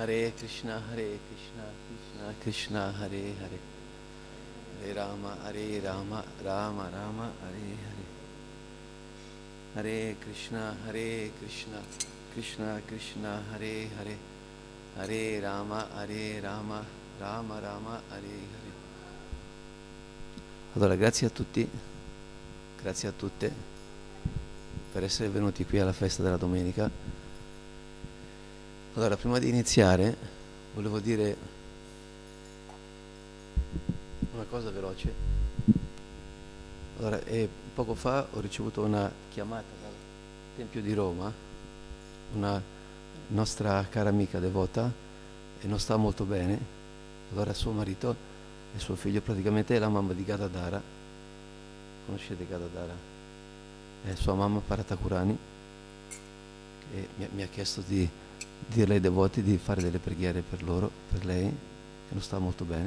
Hare Krishna, Krishna Krishna, Hare Hare, Hare Rama, Rama Rama, Hare Hare. Hare Krishna, Krishna Krishna, Hare Hare, Hare Rama, Rama Rama, Hare Hare. Allora, grazie a tutti, grazie a tutte per essere venuti qui alla festa della domenica. Allora, prima di iniziare, volevo dire una cosa veloce. Allora, poco fa ho ricevuto una chiamata dal Tempio di Roma, una nostra cara amica devota, e non sta molto bene. Allora suo marito e suo figlio, praticamente è la mamma di Gadadara. Conoscete Gadadara? È sua mamma Paratakurani, che mi ha chiesto di dirle ai devoti di fare delle preghiere per loro, per lei, che non sta molto bene.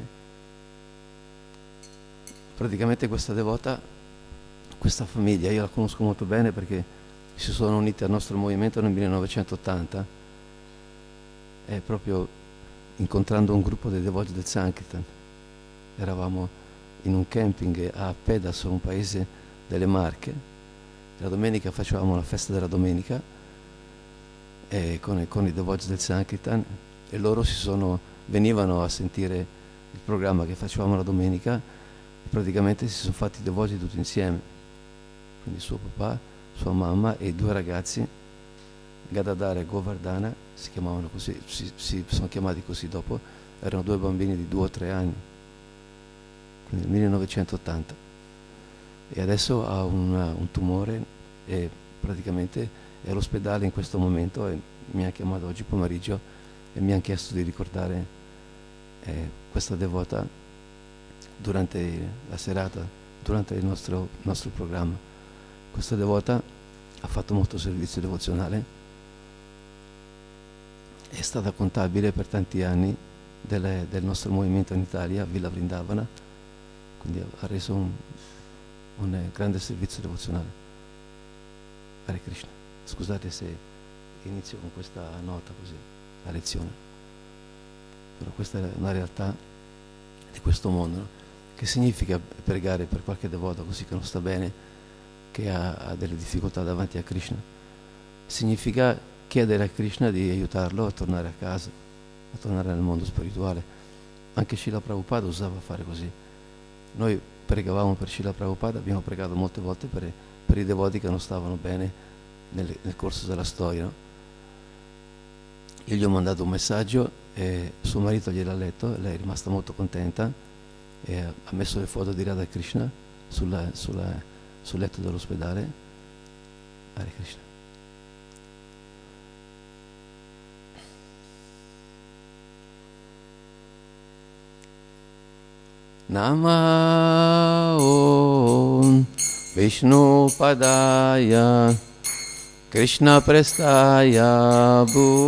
Praticamente questa devota, questa famiglia, io la conosco molto bene perché si sono uniti al nostro movimento nel 1980, e proprio incontrando un gruppo dei devoti del Sankirtan. Eravamo in un camping a Pedas, un paese delle Marche. La domenica facevamo la festa della domenica con i devoti del Sankirtan, e loro venivano a sentire il programma che facevamo la domenica. Praticamente si sono fatti devoti tutti insieme, quindi suo papà, sua mamma e i due ragazzi, Gadadara e Govardhana, si chiamavano così, si sono chiamati così dopo. Erano due bambini di 2 o 3 anni, quindi nel 1980, e adesso ha un tumore e praticamente è all'ospedale in questo momento, e mi ha chiamato oggi pomeriggio e mi ha chiesto di ricordare questa devota durante la serata, durante il nostro programma. Questa devota ha fatto molto servizio devozionale, è stata contabile per tanti anni del nostro movimento in Italia, a Villa Vrindavana, quindi ha reso un grande servizio devozionale. Hare Krishna. Scusate se inizio con questa nota così, la lezione, però questa è una realtà di questo mondo, no? Che significa pregare per qualche devoto così che non sta bene, che ha delle difficoltà davanti a Krishna? Significa chiedere a Krishna di aiutarlo a tornare a casa, a tornare nel mondo spirituale. Anche Srila Prabhupada usava fare così. Noi pregavamo per Srila Prabhupada, abbiamo pregato molte volte per i devoti che non stavano bene nel corso della storia, no? Io gli ho mandato un messaggio e suo marito gliel'ha letto, lei è rimasta molto contenta e ha messo le foto di Radha Krishna sul letto dell'ospedale. Hare Krishna. Namo Vishnu Padaya Krishna Prestaya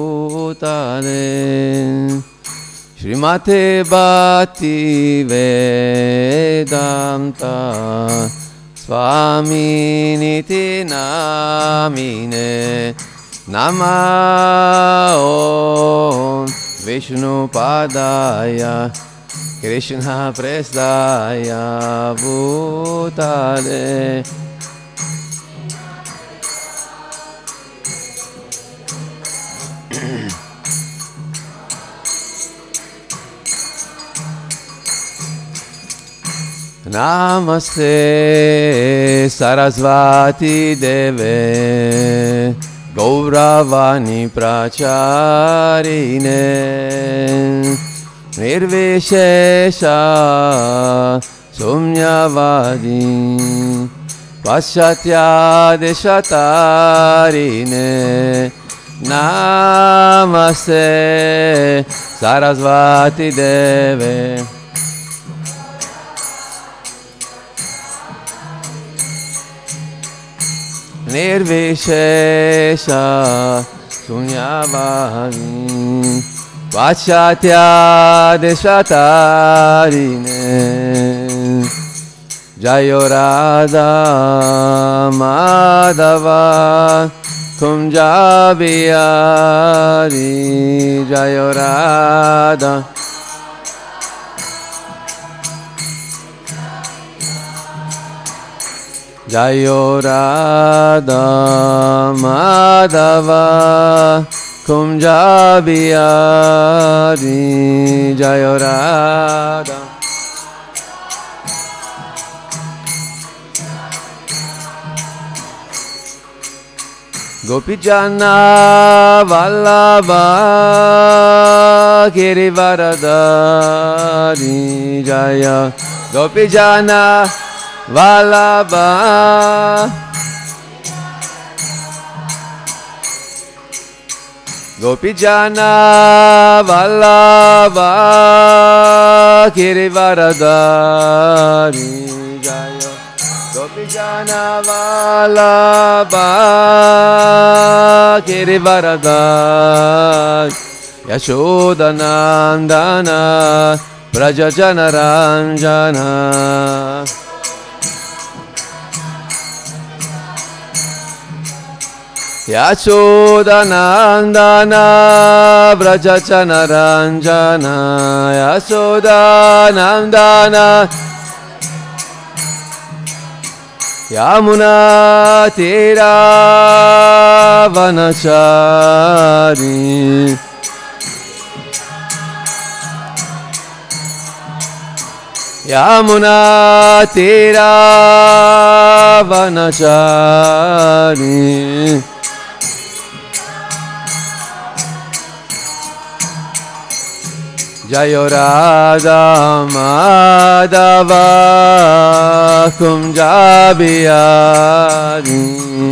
Bhutale Srimate Bhakti Vedanta Swami Niti Namine Namo Vishnu Padaya Krishna Prestaya Bhutale Namaste Sarasvati Deve Gauravani Pracharine Nirvishesha Sumyavadi Paschatya Deshatarine Namaste Sarasvati Deve Nirvishesha Sunyavani Vachatya Deshatarine Jayo Radha Madhava Kunja Bihari Jayo Radha Jayo Radha Madhava Kunja Bihari Jayo Radha Gopijana Vallabha Girivaradari Jaya Gopijana Vallabha Gopijana Vallabha Girivaradari Jaya Gopijana Vallabha Girivaradari Yashoda Nandana Brajajana Ranjana Yashoda Nandana Brajajana Ranjana Yashoda Nandana Yamuna Tira Vanachari Yamuna Tira Vanachari Jayo Radha Madhava Kunja Bihari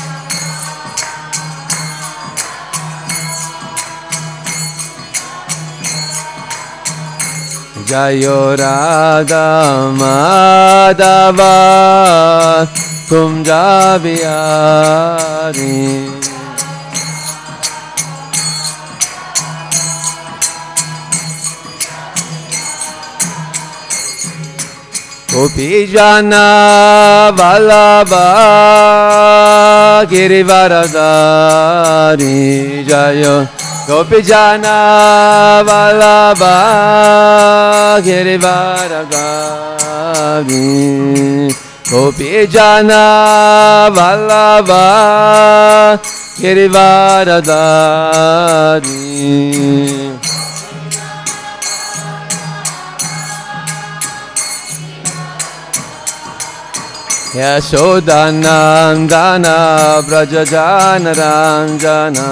Jayo Radha Madhava Kunja Bihari Gopijana Vallabha Girivaradari Jaya Gopijana Vallabha Girivaradari Gopijana Vallabha Girivaradari Yashoda Nandana Brajajana Ranjana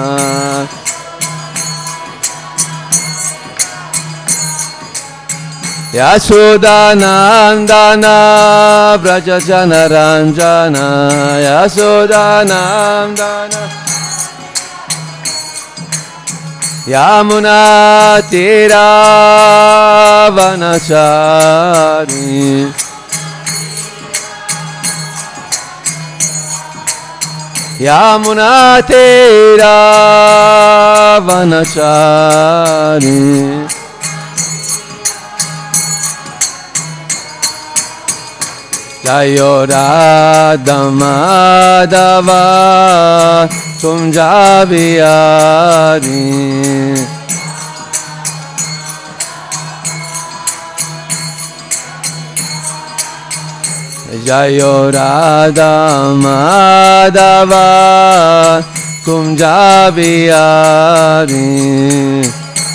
Yashoda Nandana Brajajana Ranjana Yashoda Nandana Yamuna Tira Vanachari Yamuna Tira Vanachari Jayo Radha Madhava Kunja Bihari Jayo Radha Madhava Kunja Bihari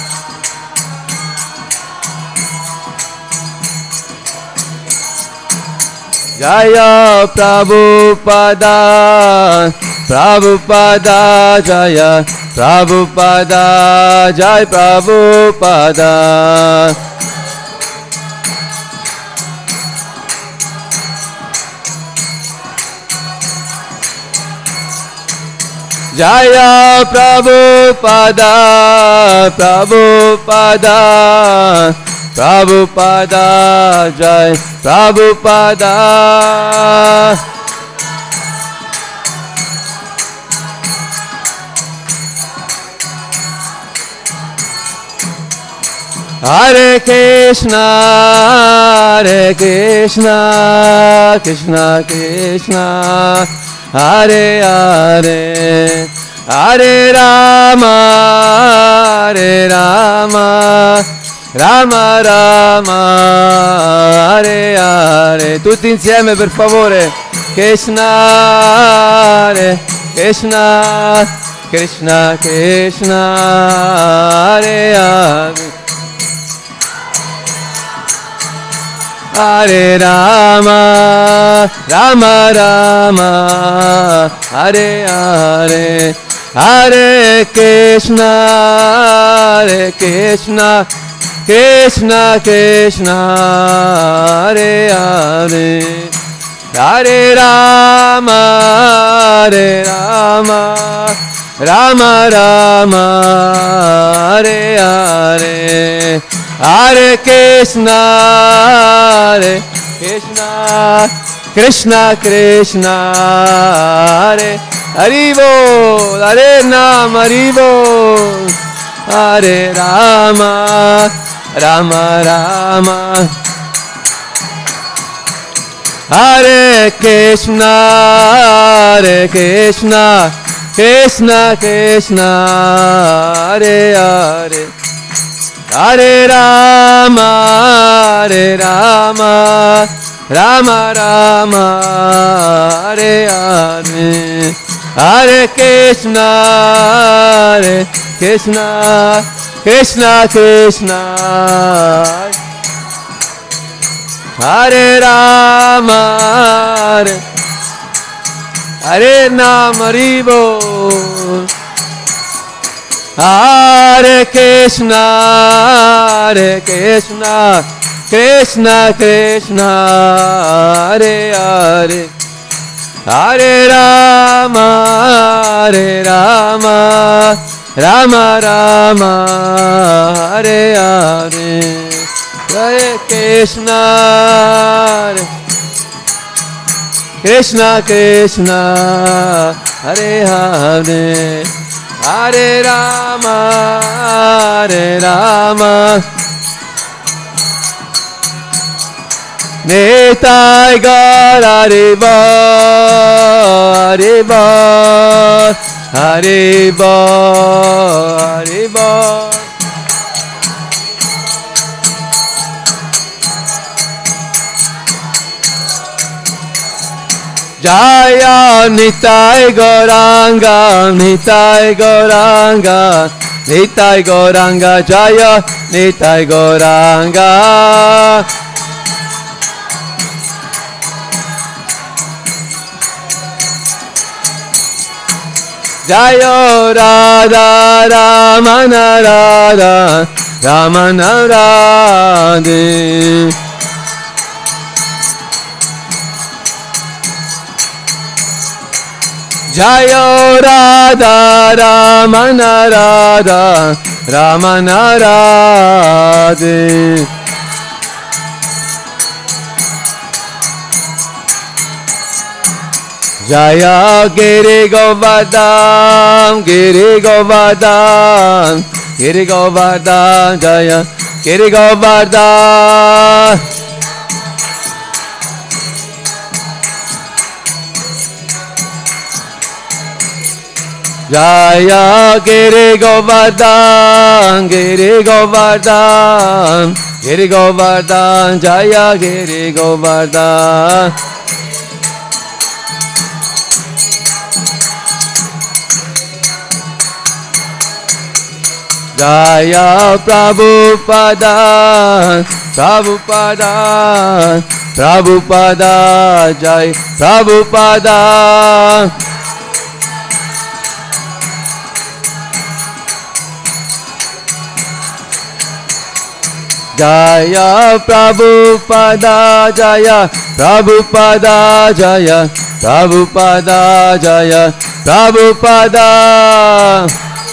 Jaya Prabhupada Prabhupada Jaya Prabhupada Jai Prabhupada Jaya Prabhupada Prabhupada Prabhupada Jai Prabhupada Hare Krishna Krishna Krishna Hare Hare Hare Rama, Hare Rama, Rama Rama, Hare Hare. Tutti insieme per favore. Krishna, Hare Krishna, Krishna Krishna, Hare Hare. Hare Rama, Rama Rama, Hare Hare. Hare Krishna, Hare Krishna, Krishna Krishna, Hare Hare. Hare Rama, Hare Rama, Rama Rama, Hare Hare. Hare Krishna, Hare Krishna, Krishna Krishna, Hare Haribo, Hare Nama Haribo. Hare Rama, Rama Rama, Hare Krishna, Hare Krishna, Krishna Krishna, Hare Hare. Hare Rama, Hare Rama, Rama Rama, Hare Hare. Hare Krishna, Hare Krishna, Krishna Krishna, Hare Rama, Hare Nama Haribo. Hare Krishna, Hare Krishna, Krishna Krishna, Hare Hare. Hare Rama, Hare Rama, Rama Rama, Hare Hare. Hare Krishna, Hare Krishna Krishna, Hare Hare. Hare Rama, Hare Rama, Nitai Gaur Haribo, Haribo, Haribo, Haribo. Jaya Nitai Gauranga, Nitai Gauranga, Nitai Gauranga, Jaya Nitai Gauranga. Jaya Radha Ramana Radha, Ramana Radhe. Jaya Radha Ramana Radha, Ramana Radhe. Jaya Giri Govardhan, Giri Govardhan, Giri Govardhan, Jaya Giri Govardhan. Jaya Giri Govardhan, Giri Govardhan, Giri Govardhan, Jaya Giri Govardhan. Jaya Prabhupada, Prabhupada, Prabhupada, Jai Prabhupada. Jaya Prabhupada, Jaya Prabhupada, Jaya Prabhupada, Jaya Prabhupada.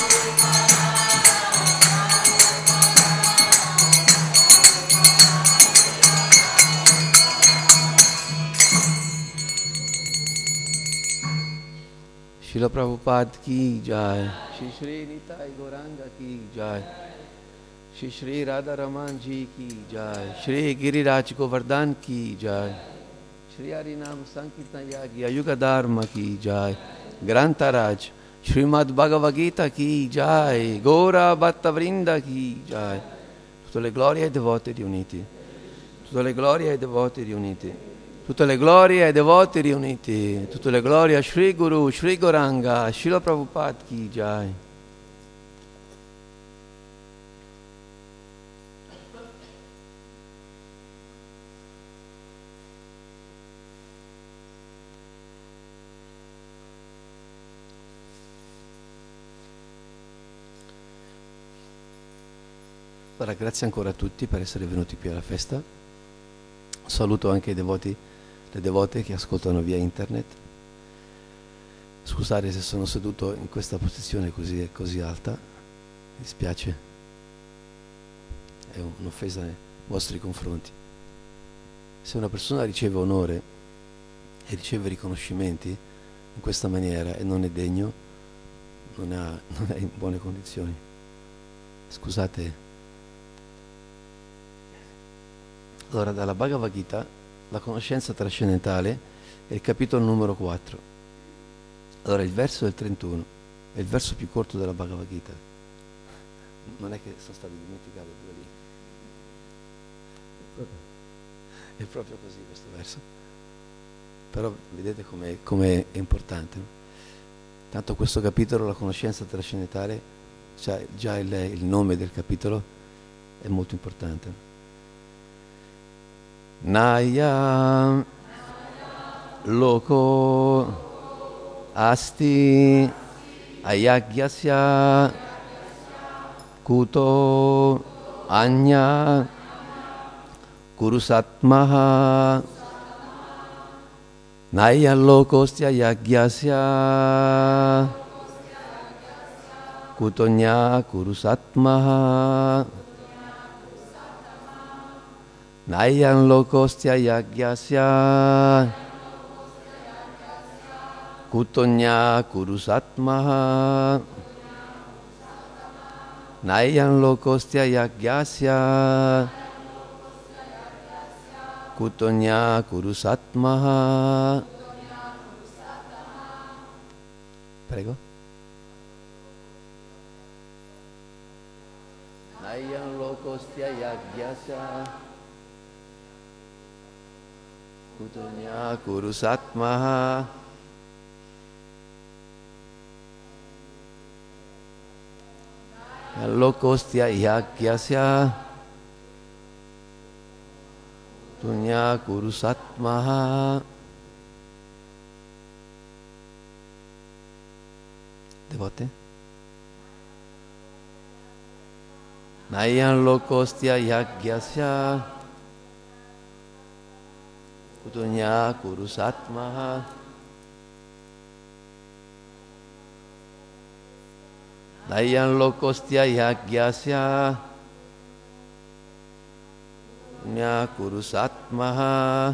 Srila Prabhupada ki jai, Shri Shri Nitai Gauranga ki jai, Shri Shri Radha Raman ji ki jai, Shri Giriraj Govardhan ki jai, Shri Harinam Sankirtan Yagya Yuga Dharma ki jai, Grantaraj, Srimad Bhagavad Gita ki jai, Gaura Bhatta Vrinda ki jai. Tutte le glorie ai devoti riuniti. Tutte le glorie ai devoti riuniti. Tutte le glorie ai devoti riuniti. Tutte le glorie a Shri Guru, Shri Gauranga, Srila Prabhupada ki jai. Allora, grazie ancora a tutti per essere venuti qui alla festa. Saluto anche i devoti, le devote che ascoltano via internet. Scusate se sono seduto in questa posizione così alta, mi dispiace, è un'offesa nei vostri confronti. Se una persona riceve onore e riceve riconoscimenti in questa maniera e non è degno, non è in buone condizioni. Scusate. Allora, dalla Bhagavad Gita, la conoscenza trascendentale, è il capitolo numero 4. Allora, il verso del 31 è il verso più corto della Bhagavad Gita. Non è che sono stato dimenticato due lì. È proprio così questo verso. Però vedete com'è importante, no? Tanto questo capitolo, la conoscenza trascendentale, cioè già il nome del capitolo è molto importante. Naya loko asti ayagyasya kuto anya kurusatmaha naya lokosya ayagyasya kutonya kurusatmaha Nayan lokostya yagyasya kutonya kurusatmaha Nayan lokostya yagyasya kutonya kurusatmaha. Prego. Nayan lokostya yagyasya kutonya kurusatmaha lokostya yagyasya kutonya kurusatmaha. Devote? Nayan lokostya yagyasya kutonya kurusatmaha Nayan lokostya yagyasya kutonya kurusatmaha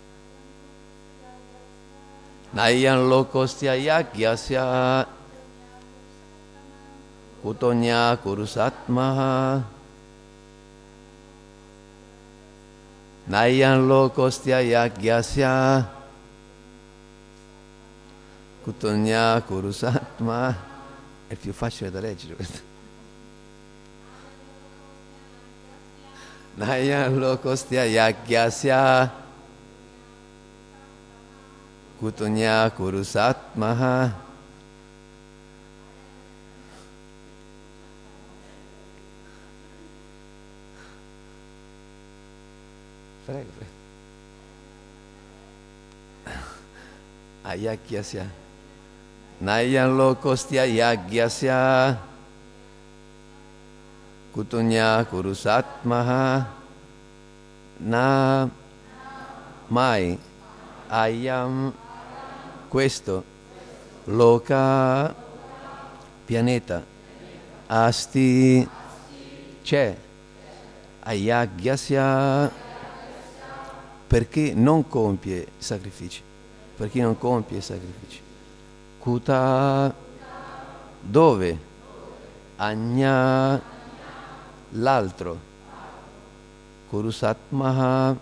Nayan lokostya yagyasya kutonya kurusatmaha Nayan lokostya yagyasya kutonya kurusatmaha. È più facile da leggere questo. Nayan lokostya yagyasya kutonya kurusatmaha. Prego, prego. Ayagyasya. Nayan lokostya yagyasya kutonya kurusatmaha na mai ayam questo loka pianeta asti c'è ayagyasya perché non compie sacrifici, per chi non compie sacrifici. Kuta dove? Anya l'altro. Kurusatmaha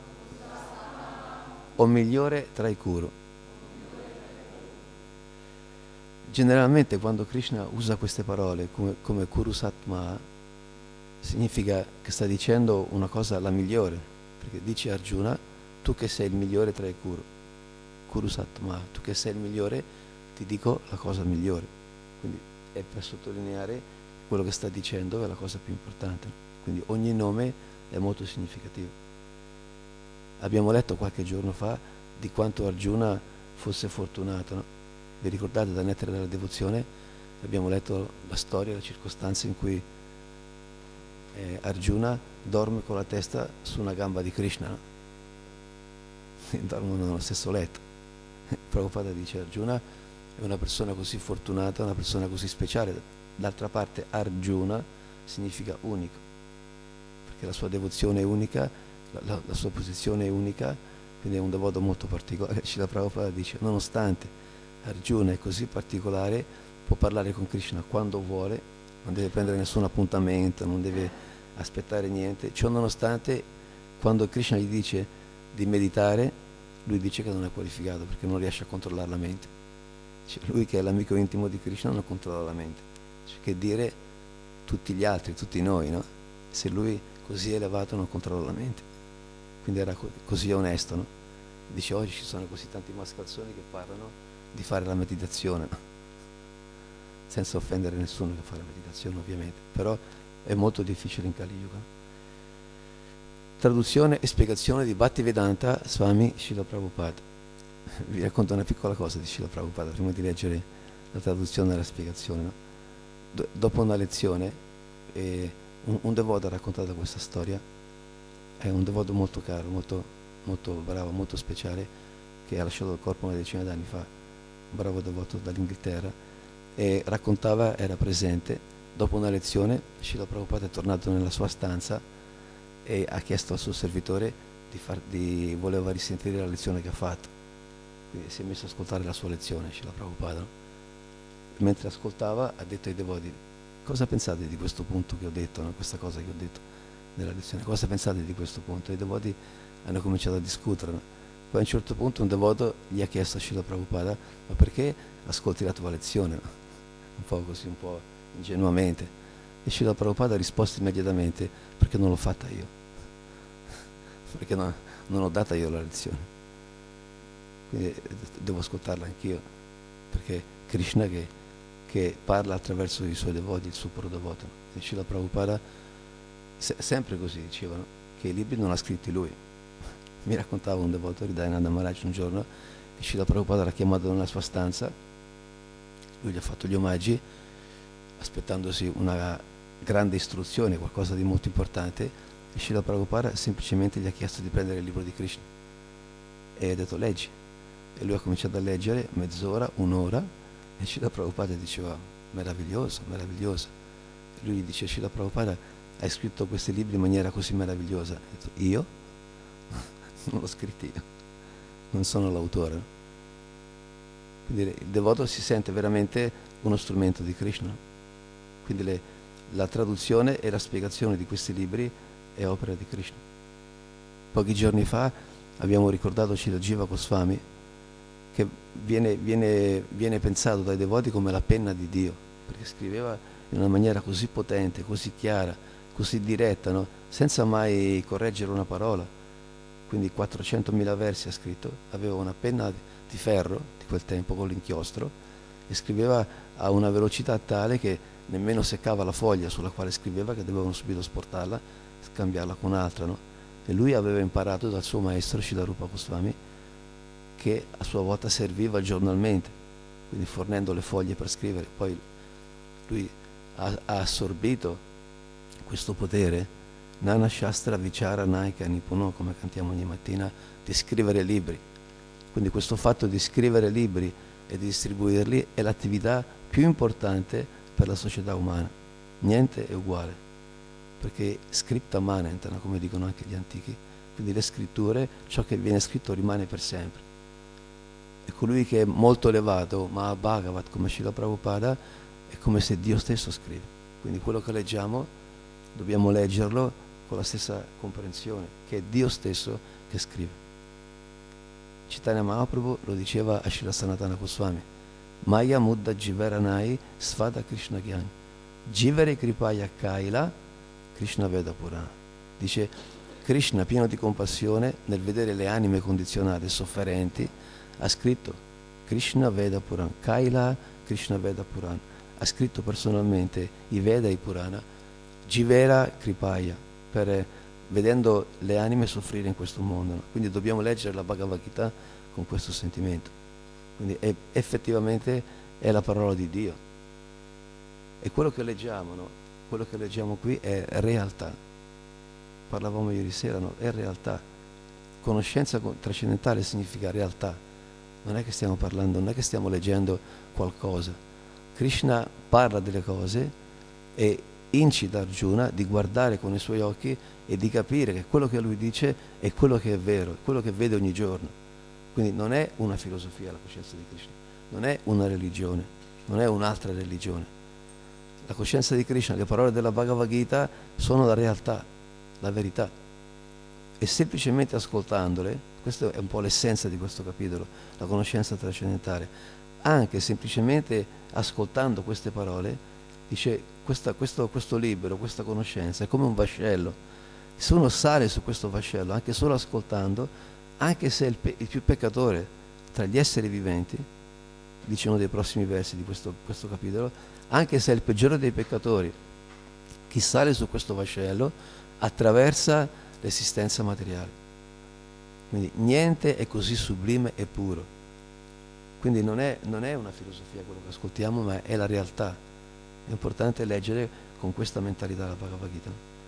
o migliore tra i Kuru. generalmente quando Krishna usa queste parole come Kuru Satma, significa che sta dicendo una cosa la migliore, perché dice a Arjuna, tu che sei il migliore tra i Kuru, Kuru Satma, tu che sei il migliore, ti dico la cosa migliore. Quindi è per sottolineare quello che sta dicendo è la cosa più importante. Quindi ogni nome è molto significativo. Abbiamo letto qualche giorno fa di quanto Arjuna fosse fortunato, no? Vi ricordate dal Nettare della Devozione? Abbiamo letto la storia, le circostanze in cui Arjuna dorme con la testa su una gamba di Krishna, no? Dormono nello stesso letto. Prabhupada dice Arjuna è una persona così fortunata, una persona così speciale. D'altra parte Arjuna significa unico, perché la sua devozione è unica, la sua posizione è unica, quindi è un devoto molto particolare. Srila Prabhupada dice nonostante Arjuna è così particolare, può parlare con Krishna quando vuole, non deve prendere nessun appuntamento, non deve aspettare niente. Ciò nonostante, quando Krishna gli dice di meditare, lui dice che non è qualificato perché non riesce a controllare la mente. Cioè, lui che è l'amico intimo di Krishna non controlla la mente. Cioè, che dire tutti gli altri, tutti noi, no? Se lui così elevato non controlla la mente. Quindi era così onesto, no? Dice oggi ci sono così tanti mascalzoni che parlano di fare la meditazione, no? Senza offendere nessuno che fa la meditazione ovviamente, però è molto difficile in Kali Yuga. Traduzione e spiegazione di Bhaktivedanta Swami Srila Prabhupada. Vi racconto una piccola cosa di Srila Prabhupada prima di leggere la traduzione e la spiegazione, no? Dopo una lezione un devoto ha raccontato questa storia. È un devoto molto caro, molto bravo, molto speciale, che ha lasciato il corpo una decina d'anni fa, un bravo devoto dall'Inghilterra, e raccontava, era presente, dopo una lezione Srila Prabhupada è tornato nella sua stanza e ha chiesto al suo servitore voleva risentire la lezione che ha fatto. Quindi si è messo ad ascoltare la sua lezione, Srila Prabhupada, no? Mentre ascoltava ha detto ai devoti, cosa pensate di questo punto che ho detto, no? Questa cosa che ho detto nella lezione, cosa pensate di questo punto? I devoti hanno cominciato a discutere, no? Poi a un certo punto un devoto gli ha chiesto a Srila Prabhupada, ma perché ascolti la tua lezione? No? Un po' così, un po' ingenuamente. E Srila Prabhupada ha risposto immediatamente, perché non l'ho fatta io, perché non ho data io la lezione, quindi devo ascoltarla anch'io, perché Krishna che parla attraverso i suoi devoti, il suo puro devoto. E Srila Prabhupada sempre così dicevano, che i libri non ha scritti lui. Mi raccontava un devoto, Hridayananda Maharaj, un giorno, che Srila Prabhupada l'ha chiamato nella sua stanza, lui gli ha fatto gli omaggi, aspettandosi una grande istruzione, qualcosa di molto importante, e Srila Prabhupada semplicemente gli ha chiesto di prendere il libro di Krishna e ha detto leggi, e lui ha cominciato a leggere mezz'ora, un'ora, e Srila Prabhupada diceva meraviglioso, meraviglioso. E lui gli dice Srila Prabhupada, hai scritto questi libri in maniera così meravigliosa. Ha detto io? Non l'ho scritto io, non sono l'autore. Quindi il devoto si sente veramente uno strumento di Krishna. Quindi la traduzione e la spiegazione di questi libri è opera di Krishna. Pochi giorni fa abbiamo ricordato Srila Jiva Goswami, che viene pensato dai devoti come la penna di Dio, perché scriveva in una maniera così potente, così chiara, così diretta, no? Senza mai correggere una parola. Quindi 400.000 versi ha scritto, aveva una penna di ferro di quel tempo con l'inchiostro e scriveva a una velocità tale che nemmeno seccava la foglia sulla quale scriveva, che dovevano subito sportarla, scambiarla con un'altra, no? E lui aveva imparato dal suo maestro Srila Rupa Goswami, che a sua volta serviva giornalmente, quindi fornendo le foglie per scrivere. Poi lui ha assorbito questo potere, Nana Shastra Vichara Naika Nipuno, come cantiamo ogni mattina, di scrivere libri. Quindi questo fatto di scrivere libri e di distribuirli è l'attività più importante per la società umana. Niente è uguale, perché scripta manentana, come dicono anche gli antichi. Quindi le scritture, ciò che viene scritto rimane per sempre. E colui che è molto elevato, Mahabhagavat, come Srila Prabhupada, è come se Dio stesso scrive. Quindi quello che leggiamo dobbiamo leggerlo con la stessa comprensione, che è Dio stesso che scrive. Chaitanya Mahaprabhu lo diceva a Srila Sanatana Goswami, Maya Mudda Jivaranai Svada Krishna Gyan. Jivere Kripaya Kaila Krishna Veda Purana. Dice Krishna, pieno di compassione, nel vedere le anime condizionate e sofferenti, ha scritto Krishna Veda Purana, Kaila Krishna Veda Purana. Ha scritto personalmente i Veda e i Purana, Jivera Kripaya, vedendo le anime soffrire in questo mondo. No? Quindi dobbiamo leggere la Bhagavad Gita con questo sentimento. Quindi effettivamente è la parola di Dio. E quello che leggiamo, no? Quello che leggiamo qui è realtà. Parlavamo ieri sera, no? È realtà. Conoscenza trascendentale significa realtà. Non è che stiamo parlando, non è che stiamo leggendo qualcosa. Krishna parla delle cose e incita Arjuna di guardare con i suoi occhi e di capire che quello che lui dice è quello che è vero, è quello che vede ogni giorno. Quindi non è una filosofia la coscienza di Krishna, non è una religione, non è un'altra religione. La coscienza di Krishna, le parole della Bhagavad Gita sono la realtà, la verità. E semplicemente ascoltandole, questa è un po' l'essenza di questo capitolo, la conoscenza trascendentale, anche semplicemente ascoltando queste parole, dice questo libro, questa conoscenza è come un vascello. Se uno sale su questo vascello, anche solo ascoltando, anche se è il più peccatore tra gli esseri viventi, dice uno dei prossimi versi di questo capitolo, anche se è il peggiore dei peccatori, chi sale su questo vascello attraversa l'esistenza materiale. Quindi niente è così sublime e puro. Quindi non è una filosofia quello che ascoltiamo, ma è la realtà. È importante leggere con questa mentalità la Bhagavad Gita.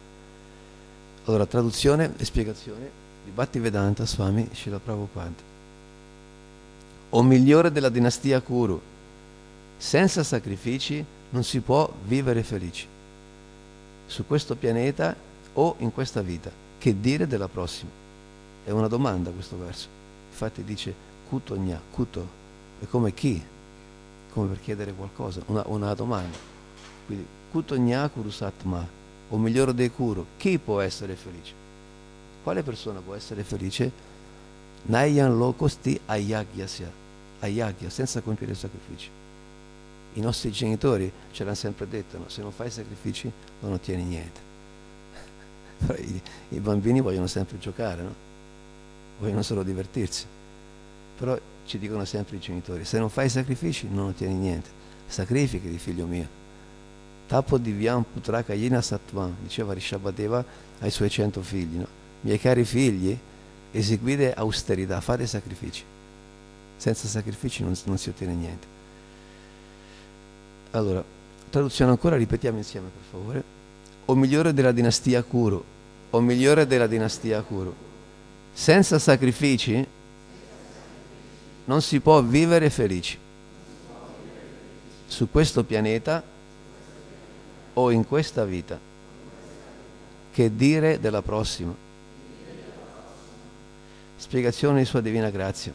Allora, traduzione e spiegazione di Bhaktivedanta Swami Srila Prabhupada. O migliore della dinastia Kuru, senza sacrifici non si può vivere felici su questo pianeta o in questa vita. Che dire della prossima? È una domanda questo verso. Infatti dice Kuto Gna, Kuto è come chi? Come per chiedere qualcosa, una domanda. Quindi Kuto Gna Kuru Satma, o migliore dei Kuru, chi può essere felice? Quale persona può essere felice? Nayan Lokosti Ayagyasya, Ayagya, senza compiere sacrifici. I nostri genitori ce l'hanno sempre detto, no? Se non fai sacrifici non ottieni niente. I bambini vogliono sempre giocare, no? Vogliono solo divertirsi. Però ci dicono sempre i genitori, se non fai sacrifici non ottieni niente. Sacrificati, figlio mio. Tapo divyam putraka yena sattvam, diceva Rishabhadeva ai suoi 100 figli, no? Miei cari figli, eseguite austerità, fate sacrifici. Senza sacrifici non si ottiene niente. Allora, traduzione ancora, ripetiamo insieme per favore. O migliore della dinastia Kuru, o migliore della dinastia Kuru, senza sacrifici non si può vivere felici su questo pianeta o in questa vita. Che dire della prossima? Spiegazione di Sua Divina Grazia.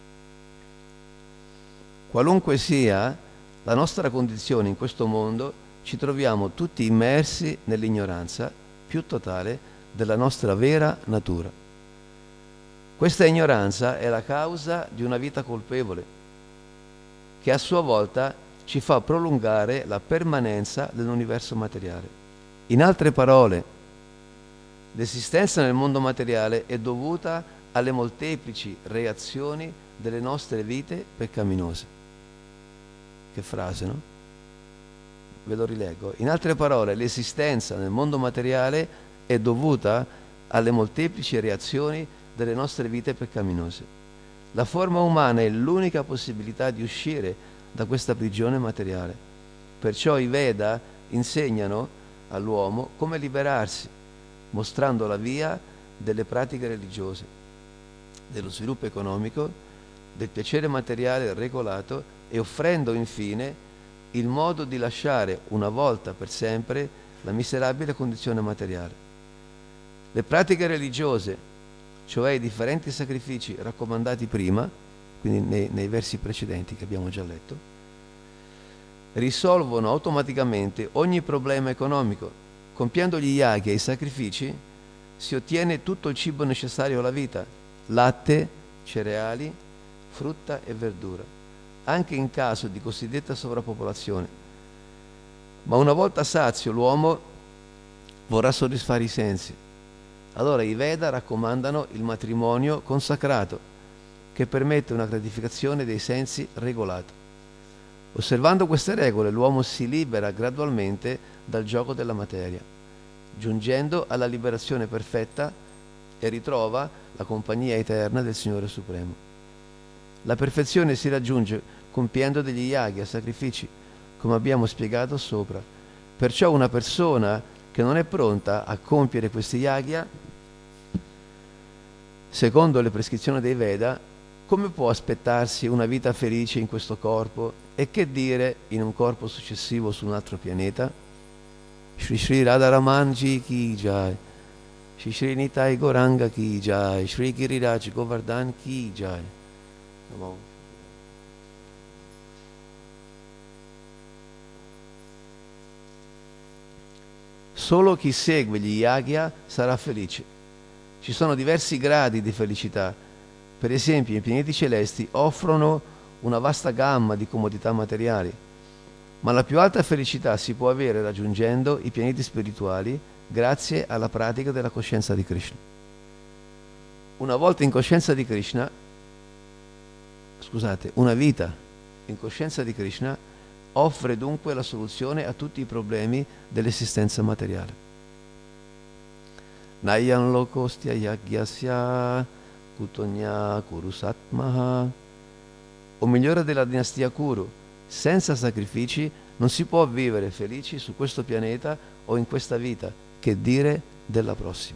Qualunque sia la nostra condizione in questo mondo, ci troviamo tutti immersi nell'ignoranza più totale della nostra vera natura. Questa ignoranza è la causa di una vita colpevole, che a sua volta ci fa prolungare la permanenza dell'universo materiale. In altre parole, l'esistenza nel mondo materiale è dovuta alle molteplici reazioni delle nostre vite peccaminose. Che frase, no? Ve lo rileggo. In altre parole, l'esistenza nel mondo materiale è dovuta alle molteplici reazioni delle nostre vite peccaminose. La forma umana è l'unica possibilità di uscire da questa prigione materiale. Perciò i Veda insegnano all'uomo come liberarsi, mostrando la via delle pratiche religiose, dello sviluppo economico, del piacere materiale regolato e offrendo infine il modo di lasciare una volta per sempre la miserabile condizione materiale. Le pratiche religiose, cioè i differenti sacrifici raccomandati prima, quindi nei versi precedenti che abbiamo già letto, risolvono automaticamente ogni problema economico. Compiendo gli yaghi e i sacrifici si ottiene tutto il cibo necessario alla vita: latte, cereali, frutta e verdura. anche in caso di cosiddetta sovrappopolazione. Ma una volta sazio l'uomo vorrà soddisfare i sensi. Allora i Veda raccomandano il matrimonio consacrato, che permette una gratificazione dei sensi regolata. Osservando queste regole, l'uomo si libera gradualmente dal gioco della materia, giungendo alla liberazione perfetta e ritrova la compagnia eterna del Signore Supremo. La perfezione si raggiunge compiendo degli yagya, sacrifici, come abbiamo spiegato sopra. Perciò una persona che non è pronta a compiere questi yagya, secondo le prescrizioni dei Veda, come può aspettarsi una vita felice in questo corpo e che dire in un corpo successivo su un altro pianeta? Shri Shri Radharaman Ji Ki Jai, Shri Shri Nitai Goranga Ki Jai, Shri Giriraj Govardhan Ki Jai. Solo chi segue gli yagya sarà felice. Ci sono diversi gradi di felicità. Per esempio, i pianeti celesti offrono una vasta gamma di comodità materiali, ma la più alta felicità si può avere raggiungendo i pianeti spirituali grazie alla pratica della coscienza di Krishna. Una volta in coscienza di Krishna, una vita in coscienza di Krishna offre dunque la soluzione a tutti i problemi dell'esistenza materiale. Nayan lokostya yagyasya kutonya kurusatmaha. O migliore della dinastia Kuru, senza sacrifici non si può vivere felici su questo pianeta o in questa vita, che dire della prossima.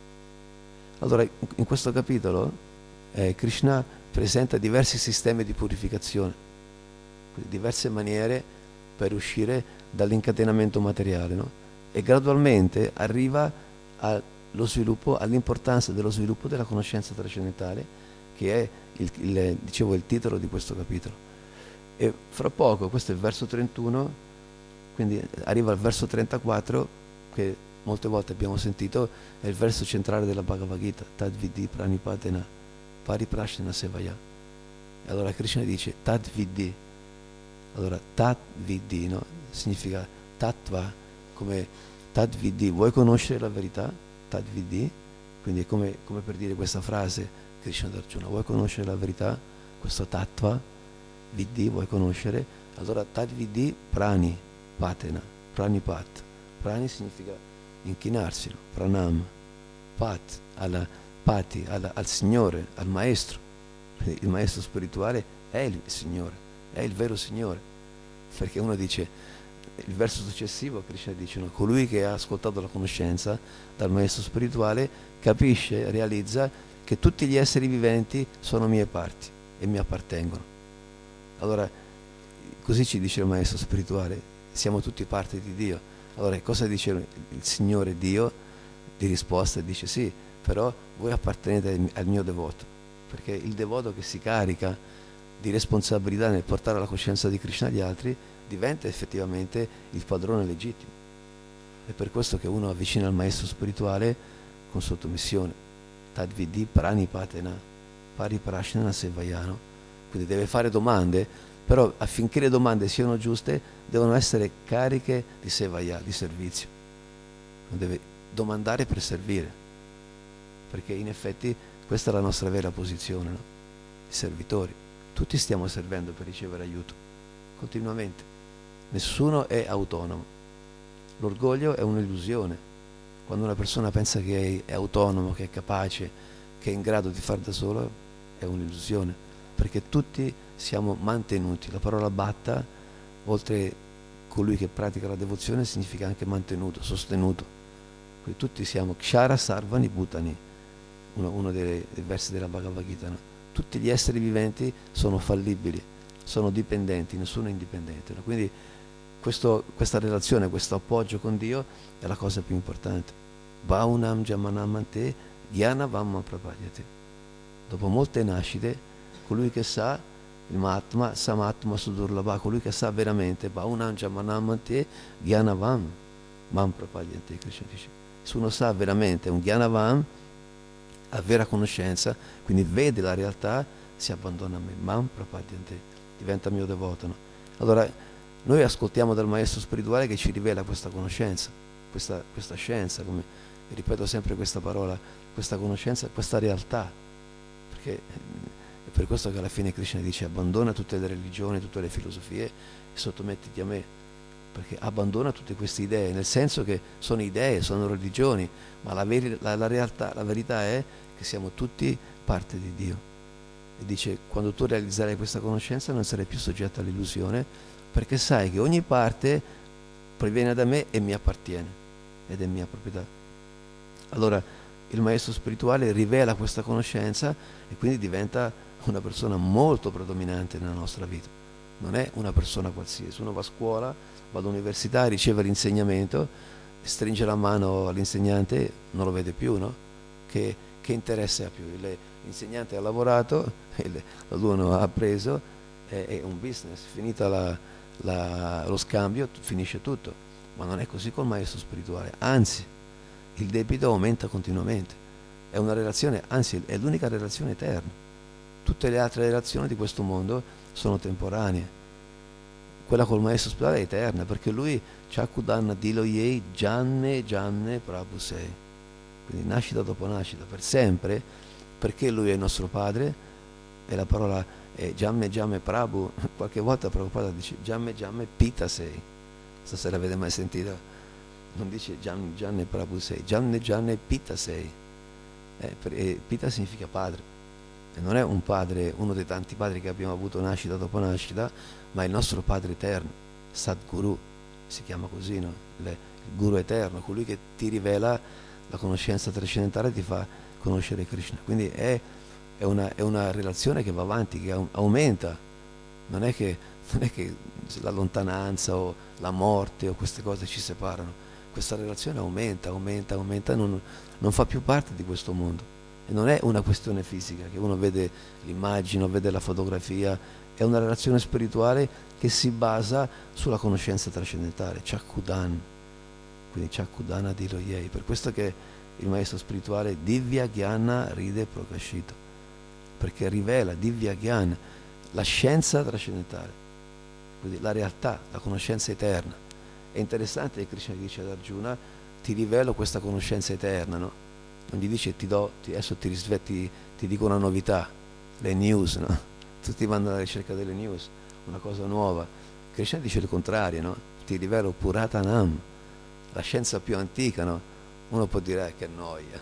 Allora, in questo capitolo Krishna presenta diversi sistemi di purificazione, diverse maniere per uscire dall'incatenamento materiale, no? E gradualmente arriva all'importanza dello sviluppo della conoscenza trascendentale, che è il titolo di questo capitolo. E fra poco, questo è il verso 31, quindi arriva al verso 34, che molte volte abbiamo sentito, è il verso centrale della Bhagavad Gita, Tad Vidhi Pranipatena Pariprasthena Sevaya. E allora Krishna dice Tad Vidhi. Allora Tad Vidhi, no? Significa tattva, come Tad Vidhi, vuoi conoscere la verità? Tad Vidhi, quindi è come per dire questa frase Krishna Arjuna, vuoi conoscere la verità? Questo tattva Vidhi, vuoi conoscere? Allora Tad Vidhi Prani Patena, Pranipat. Prani significa inchinarsi, no? Pranam, Pat, Pati, al Signore, al Maestro. Il Maestro spirituale è il Signore, è il vero Signore. Perché uno dice, il verso successivo Krishna dice, no? Colui che ha ascoltato la conoscenza dal Maestro spirituale capisce, realizza che tutti gli esseri viventi sono mie parti e mi appartengono. Allora, così ci dice il Maestro spirituale, siamo tutti parte di Dio. Allora, cosa dice il Signore Dio? Di risposta dice sì, però voi appartenete al mio devoto, perché il devoto che si carica di responsabilità nel portare la coscienza di Krishna agli altri diventa effettivamente il padrone legittimo. È per questo che uno avvicina al Maestro spirituale con sottomissione. Tad Vidhi Pranipatena Pariprasthena Sevayano. Quindi deve fare domande, però affinché le domande siano giuste devono essere cariche di Sevaya, di servizio. Non deve domandare per servire, perché in effetti questa è la nostra vera posizione, no? I servitori. Tutti stiamo servendo per ricevere aiuto, continuamente. Nessuno è autonomo. L'orgoglio è un'illusione. Quando una persona pensa che è autonomo, che è capace, che è in grado di fare da solo, è un'illusione, perché tutti siamo mantenuti. La parola bhatta, oltre colui che pratica la devozione, significa anche mantenuto, sostenuto. Quindi tutti siamo Kshara Sarvani Bhutani, uno dei versi della Bhagavad Gita, no? Tutti gli esseri viventi sono fallibili, sono dipendenti, nessuno è indipendente, no? Quindi questa relazione, questo appoggio con Dio è la cosa più importante. Bhaunam Jamanamante Jnana Vamma Prapadyate. Dopo molte nascite, colui che sa, il Mahatma, Samatma Sudurlabha, colui che sa veramente, Bhaunam Jamanamante Jnana Vam Prapadyate, Krishna dice. Se uno sa veramente un Jnanavam, ha vera conoscenza, quindi vede la realtà, si abbandona a me, Mam Prapadyante. diventa mio devoto, no? Allora, noi ascoltiamo dal maestro spirituale che ci rivela questa conoscenza, questa scienza, come ripeto sempre questa parola, questa conoscenza, questa realtà, perché è per questo che alla fine Krishna dice abbandona tutte le religioni, tutte le filosofie e sottomettiti a me, perché abbandona tutte queste idee, nel senso che sono idee, sono religioni, ma la realtà, la verità è che siamo tutti parte di Dio. E dice, quando tu realizzerai questa conoscenza non sarai più soggetto all'illusione, perché sai che ogni parte proviene da me e mi appartiene, ed è mia proprietà. Allora il maestro spirituale rivela questa conoscenza e quindi diventa una persona molto predominante nella nostra vita. Non è una persona qualsiasi. Uno va a scuola, va all'università, riceve l'insegnamento, stringe la mano all'insegnante, non lo vede più, no? Che interesse ha più? L'insegnante ha lavorato, l'alunno ha preso, è un business, finita lo scambio, finisce tutto. Ma non è così col maestro spirituale, anzi, il debito aumenta continuamente. È una relazione, anzi, è l'unica relazione eterna. Tutte le altre relazioni di questo mondo sono temporanee. Quella col maestro spirituale è eterna, perché lui Chakudanna Dilo Yei Janme Janme Prabhu Sei. Quindi nascita dopo nascita, per sempre, perché lui è il nostro padre, e la parola è Janme Janme Prabhu, qualche volta Prabhupada dice Janme Janme Pita Sei. Non so se l'avete mai sentita, non dice Janme Prabhu Sei, Janme Janme Pita Sei. Pita significa padre, e non è un padre, uno dei tanti padri che abbiamo avuto nascita dopo nascita, ma il nostro padre eterno, Sadguru, si chiama così, no? Il guru eterno, colui che ti rivela la conoscenza trascendentale e ti fa conoscere Krishna. Quindi è una relazione che va avanti, che aumenta. Non è che la lontananza o la morte o queste cose ci separano. Questa relazione aumenta, non fa più parte di questo mondo. E non è una questione fisica, che uno vede l'immagine o vede la fotografia, è una relazione spirituale che si basa sulla conoscenza trascendentale, Chakudan, quindi Chakudana Dilo Yei. Per questo che il maestro spirituale Divya Gyana Ride Prakashita, perché rivela Divya Gyana, la scienza trascendentale, quindi la realtà, la conoscenza eterna. È interessante che Krishna dice ad Arjuna, ti rivelo questa conoscenza eterna, no? Non gli dice adesso ti risvetti, ti dico una novità, le news, no? Tutti vanno alla ricerca delle news, una cosa nuova. Krishna dice il contrario, no? Ti rivelo Puratanam, la scienza più antica, no? Uno può dire che noia,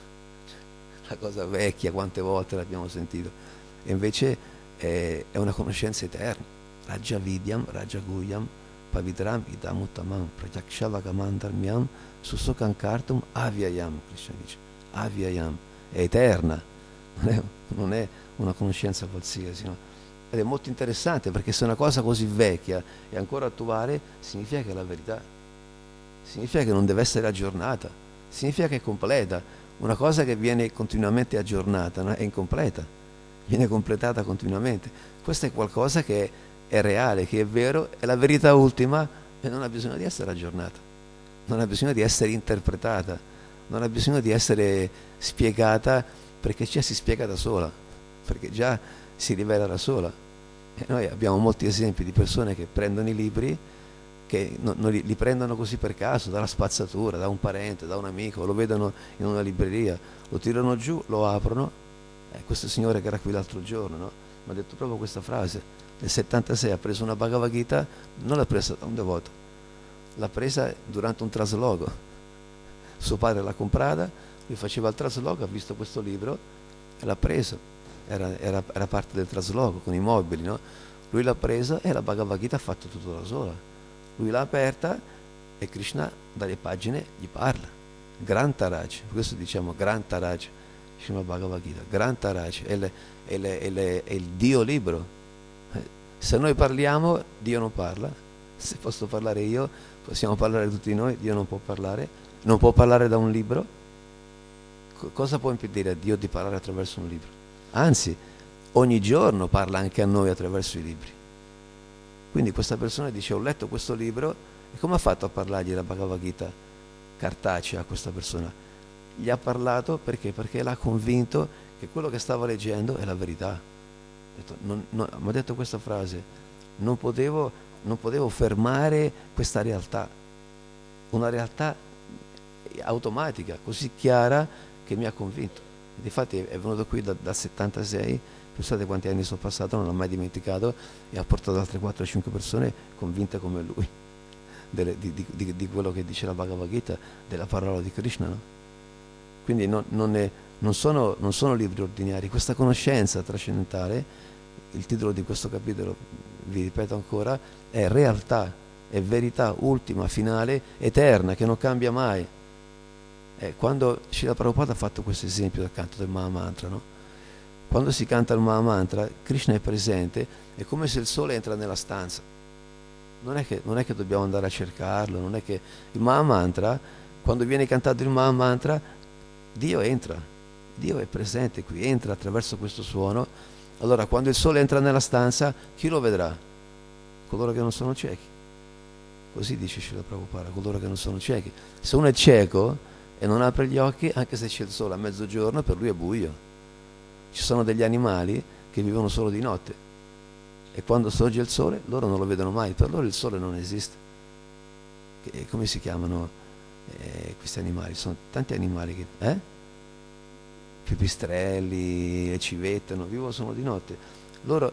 la cosa vecchia, quante volte l'abbiamo sentito. E invece è una conoscenza eterna. Raja Vidyam, Raja Guyam, Pavitram Idam Uttamam, Prajakshavagamandharmyam, Susokankartum Avyayam, Krishna dice. Avyayam, è eterna, non è una conoscenza qualsiasi, no? Ed è molto interessante, perché se una cosa così vecchia è ancora attuale, significa che è la verità, significa che non deve essere aggiornata, significa che è completa. Una cosa che viene continuamente aggiornata, no? È incompleta, viene completata continuamente. Questo è qualcosa che è reale, che è vero, è la verità ultima, e non ha bisogno di essere aggiornata, non ha bisogno di essere interpretata, non ha bisogno di essere spiegata, perché già si spiega da sola, perché già si rivela da sola. E noi abbiamo molti esempi di persone che prendono i libri, che non li prendono così per caso, dalla spazzatura, da un parente, da un amico, lo vedono in una libreria, lo tirano giù, lo aprono. Questo signore che era qui l'altro giorno, no? Mi ha detto proprio questa frase. Nel 76 ha preso una Bhagavad Gita, non l'ha presa da un devoto, l'ha presa durante un trasloco. Suo padre l'ha comprata, lui faceva il trasloco, ha visto questo libro e l'ha preso. Era parte del trasloco con i mobili, no? Lui l'ha presa e la Bhagavad Gita ha fatto tutto da sola. Lui l'ha aperta e Krishna dalle pagine gli parla. Grantaraj, per questo diciamo Grantaraj, Srimad Bhagavad Gita. Grantaraj è il Dio libro. Se noi parliamo, Dio non parla. Se posso parlare io, possiamo parlare tutti noi, Dio non può parlare. Non può parlare da un libro. Cosa può impedire a Dio di parlare attraverso un libro? Anzi, ogni giorno parla anche a noi attraverso i libri. Quindi questa persona dice: ho letto questo libro, e come ha fatto a parlargli la Bhagavad Gita cartacea a questa persona? Gli ha parlato perché l'ha convinto che quello che stava leggendo è la verità. Mi ha detto questa frase: non potevo fermare questa realtà, una realtà automatica, così chiara, che mi ha convinto. Difatti è venuto qui dal 76, pensate quanti anni sono passati, non l'ho mai dimenticato, e ha portato altre 4-5 persone convinte come lui di quello che dice la Bhagavad Gita, della parola di Krishna, no? Quindi non sono libri ordinari. Questa conoscenza trascendentale, il titolo di questo capitolo, vi ripeto ancora, è realtà, è verità ultima, finale, eterna, che non cambia mai. Quando Srila Prabhupada ha fatto questo esempio dal canto del Mahamantra, no? Quando si canta il Mahamantra, Krishna è presente, è come se il sole entra nella stanza. Non è che dobbiamo andare a cercarlo, non è che il Mahamantra, quando viene cantato il Mahamantra, Dio entra, Dio è presente qui, entra attraverso questo suono. Allora quando il sole entra nella stanza, chi lo vedrà? Coloro che non sono ciechi. Così dice Srila Prabhupada, coloro che non sono ciechi. Se uno è cieco e non apre gli occhi, anche se c'è il sole a mezzogiorno, per lui è buio. Ci sono degli animali che vivono solo di notte e quando sorge il sole loro non lo vedono mai, per loro il sole non esiste. Come si chiamano questi animali? Sono tanti animali che pipistrelli, le civette, non vivono solo di notte. Loro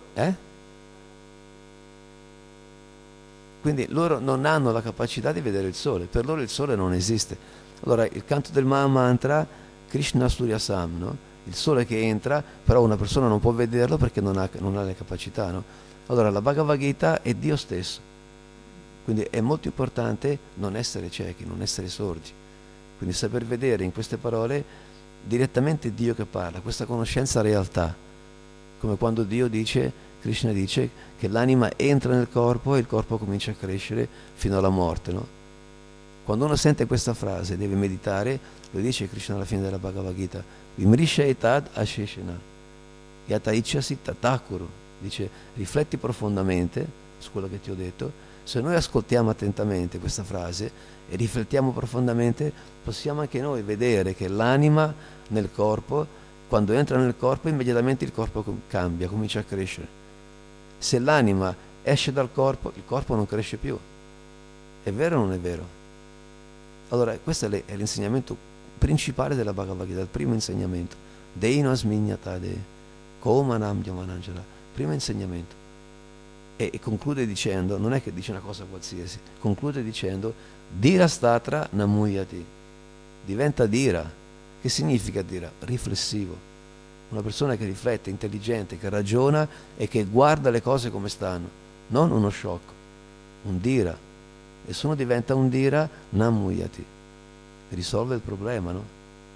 quindi loro non hanno la capacità di vedere il sole, per loro il sole non esiste. Allora il canto del Mahamantra, Krishna Suryasam, no? Il sole che entra, però una persona non può vederlo perché non ha le capacità, no? Allora la Bhagavad Gita è Dio stesso, quindi è molto importante non essere ciechi, non essere sordi, quindi saper vedere in queste parole direttamente Dio che parla, questa conoscenza realtà, come quando Dio dice, Krishna dice che l'anima entra nel corpo e il corpo comincia a crescere fino alla morte, no? Quando uno sente questa frase deve meditare, lo dice Krishna alla fine della Bhagavad Gita, Vimrisha etad asheshena, yata ichasi tatakuru, dice rifletti profondamente su quello che ti ho detto. Se noi ascoltiamo attentamente questa frase e riflettiamo profondamente, possiamo anche noi vedere che l'anima nel corpo, quando entra nel corpo, immediatamente il corpo cambia, comincia a crescere. Se l'anima esce dal corpo, il corpo non cresce più. È vero o non è vero? Allora, questo è l'insegnamento principale della Bhagavad Gita, il primo insegnamento. Deino asmignatade, komanam yamananjara, primo insegnamento. E conclude dicendo, non è che dice una cosa qualsiasi, conclude dicendo, dira statra namuyati, diventa dira. Che significa dira? Riflessivo. Una persona che riflette, intelligente, che ragiona e che guarda le cose come stanno, non uno sciocco, un dira. E se uno diventa un dira, namuyati, risolve il problema, no?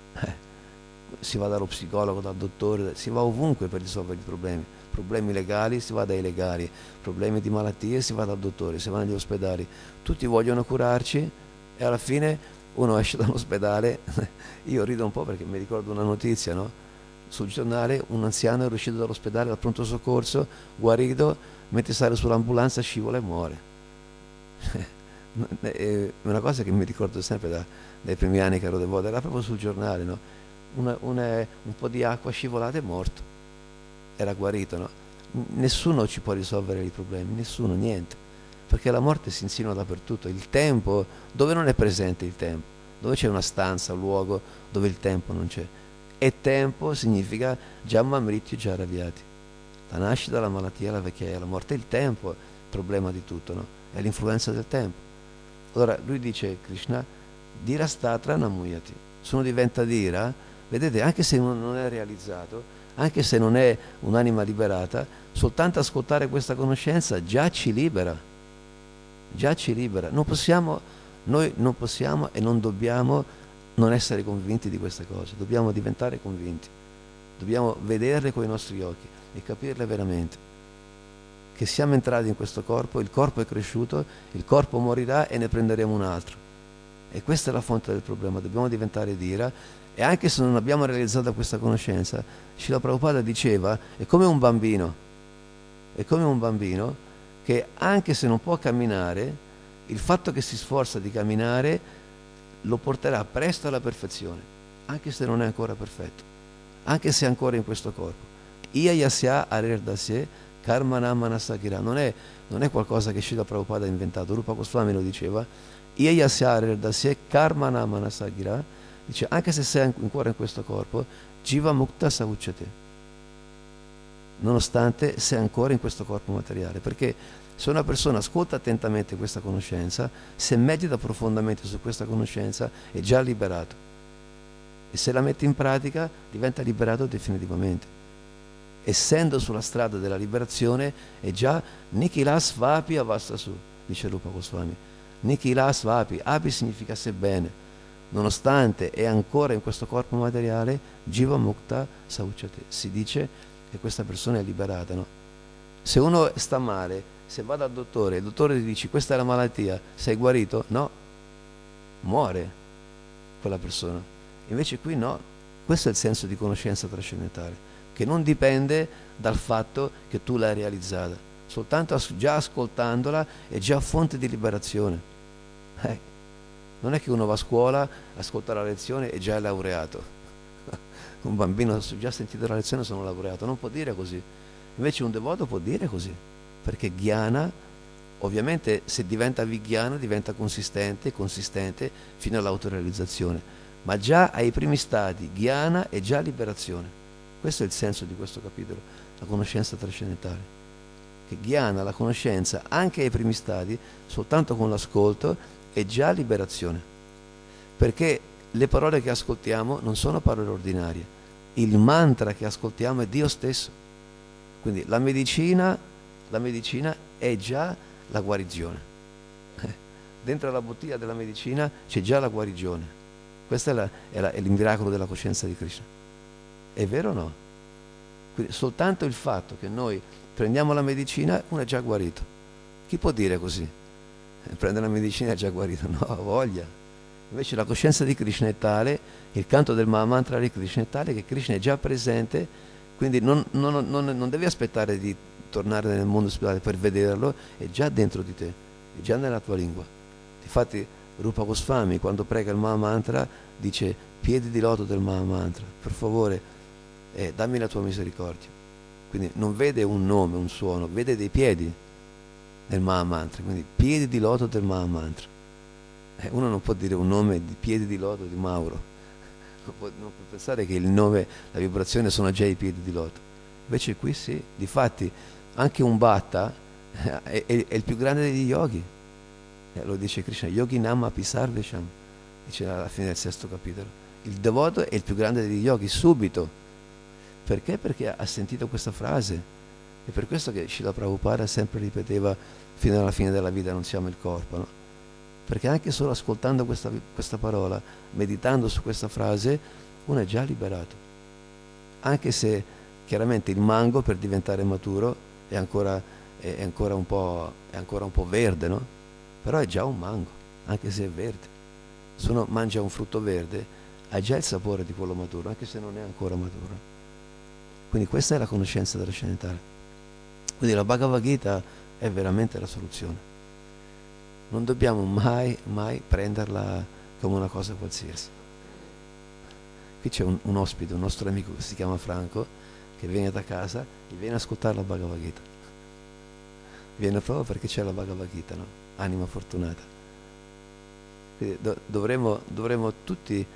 Si va dallo psicologo, dal dottore, si va ovunque per risolvere i problemi legali si va dai legali, problemi di malattie si va dal dottore, si va negli ospedali, tutti vogliono curarci e alla fine uno esce dall'ospedale. Io rido un po' perché mi ricordo una notizia, no? Sul giornale un anziano è uscito dall'ospedale al pronto soccorso, guarito, mentre sale sull'ambulanza scivola e muore. È una cosa che mi ricordo sempre dai primi anni che ero devoto, era proprio sul giornale, no? Un po' di acqua scivolata e morto, era guarito, no? Nessuno ci può risolvere i problemi, nessuno, niente, perché la morte si insinua dappertutto. Il tempo, dove non è presente il tempo? Dove c'è una stanza, un luogo dove il tempo non c'è? E tempo significa Jamma Mrityu Jaravyati, la nascita, la malattia, la vecchiaia, la morte. È il tempo il problema di tutto, no? È l'influenza del tempo. Allora lui dice, Krishna, dira statra namuyati. Se uno diventa dira, vedete, anche se uno non è realizzato, anche se non è un'anima liberata, soltanto ascoltare questa conoscenza già ci libera. Già ci libera. Noi non possiamo e non dobbiamo non essere convinti di queste cose. Dobbiamo diventare convinti. Dobbiamo vederle con i nostri occhi e capirle veramente. Che siamo entrati in questo corpo, il corpo è cresciuto, il corpo morirà e ne prenderemo un altro. E questa è la fonte del problema, dobbiamo diventare dira, e anche se non abbiamo realizzato questa conoscenza, Srila Prabhupada diceva, è come un bambino che anche se non può camminare, il fatto che si sforza di camminare lo porterà presto alla perfezione, anche se non è ancora perfetto, anche se è ancora in questo corpo. Iya yasya arerdasya Karma Manasakira, non è qualcosa che Srila Prabhupada ha inventato. Rupa Goswami lo diceva, Iyasyare Dasya Karma Manasakira, dice anche se sei ancora in questo corpo, Jiva Mukta Sauchyate, nonostante sei ancora in questo corpo materiale, perché se una persona ascolta attentamente questa conoscenza, se medita profondamente su questa conoscenza, è già liberato, e se la mette in pratica diventa liberato definitivamente. Essendo sulla strada della liberazione è già Nikila Svapi Avastasu, dice Rupa Goswami. Nikila Svapi, Api significa sebbene, nonostante è ancora in questo corpo materiale, Jiva Mukta Sauchyate, si dice che questa persona è liberata, no? Se uno sta male, se va dal dottore, il dottore gli dice questa è la malattia, sei guarito? No, muore quella persona. Invece qui no, questo è il senso di conoscenza trascendentale, che non dipende dal fatto che tu l'hai realizzata, soltanto già ascoltandola è già fonte di liberazione. Non è che uno va a scuola, ascolta la lezione e già è laureato. Un bambino, se già sentito la lezione sono laureato, non può dire così. Invece un devoto può dire così, perché Jnana, ovviamente se diventa Vijnana diventa consistente fino all'autorealizzazione, ma già ai primi stadi Jnana è già liberazione. Questo è il senso di questo capitolo, la conoscenza trascendentale. Che Jnana, la conoscenza, anche ai primi stadi, soltanto con l'ascolto, è già liberazione. Perché le parole che ascoltiamo non sono parole ordinarie. Il mantra che ascoltiamo è Dio stesso. Quindi la medicina è già la guarigione. Dentro la bottiglia della medicina c'è già la guarigione. Questo è il miracolo della coscienza di Krishna. È vero o no? Quindi soltanto il fatto che noi prendiamo la medicina, uno è già guarito. Chi può dire così? Prendere la medicina è già guarito? No, ha voglia. Invece la coscienza di Krishna è tale, il canto del Mahamantra di Krishna è tale che Krishna è già presente, quindi non devi aspettare di tornare nel mondo spirituale per vederlo, è già dentro di te, è già nella tua lingua. Infatti Rupa Goswami quando prega il Mahamantra dice piedi di loto del Mahamantra, per favore dammi la tua misericordia. Quindi non vede un nome, un suono, vede dei piedi nel Mahamantra, quindi piedi di loto del Mahamantra. Uno non può dire un nome di piedi di loto di Mauro, non può pensare che il nome, la vibrazione sono già i piedi di loto. Invece qui sì, difatti anche un Bhatta è il più grande degli yogi, lo dice Krishna, Yogi Nama Pisarvesham, dice alla fine del sesto capitolo. Il devoto è il più grande degli yogi, subito. Perché? Perché ha sentito questa frase. È per questo che Srila Prabhupada sempre ripeteva fino alla fine della vita non siamo il corpo, no? Perché anche solo ascoltando questa parola, meditando su questa frase, uno è già liberato. Anche se chiaramente il mango per diventare maturo è ancora un po' verde, no? Però è già un mango, anche se è verde. Se uno mangia un frutto verde, ha già il sapore di quello maturo, anche se non è ancora maturo. Quindi questa è la conoscenza trascendentale. Quindi la Bhagavad Gita è veramente la soluzione. Non dobbiamo mai prenderla come una cosa qualsiasi. Qui c'è un ospite, un nostro amico che si chiama Franco, che viene da casa e viene ad ascoltare la Bhagavad Gita. Viene proprio perché c'è la Bhagavad Gita, no? Anima fortunata. Quindi dovremmo tutti